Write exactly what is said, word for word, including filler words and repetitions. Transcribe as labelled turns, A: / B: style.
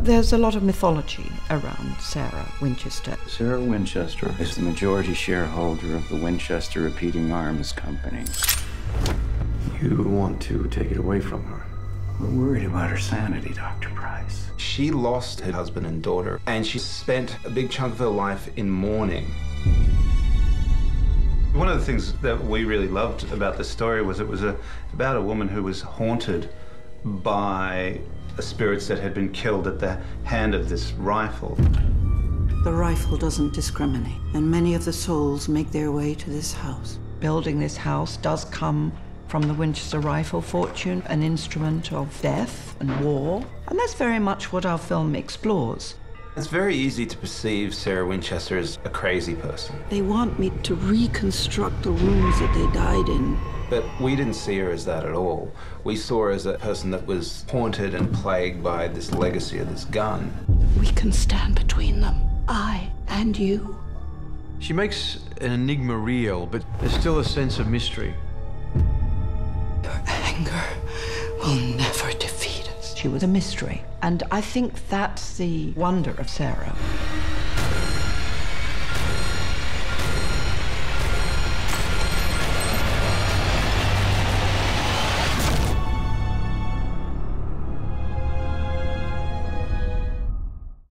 A: There's a lot of mythology around Sarah Winchester.
B: Sarah Winchester is the majority shareholder of the Winchester Repeating Arms Company.
C: You want to take it away from her?
B: We're worried about her sanity, Doctor Price.
D: She lost her husband and daughter, and she spent a big chunk of her life in mourning. One of the things that we really loved about the story was it was a, about a woman who was haunted by spirits that had been killed at the hand of this rifle.
E: The rifle doesn't discriminate, and many of the souls make their way to this house.
A: Building this house does come from the Winchester rifle fortune, an instrument of death and war, and that's very much what our film explores.
D: It's very easy to perceive Sarah Winchester as a crazy person.
E: They want me to reconstruct the rooms that they died in.
D: But we didn't see her as that at all. We saw her as a person that was haunted and plagued by this legacy of this gun.
E: We can stand between them, I and you.
C: She makes an enigma real, but there's still a sense of mystery.
E: Your anger will never defeat us.
A: She was a mystery, and I think that's the wonder of Sarah.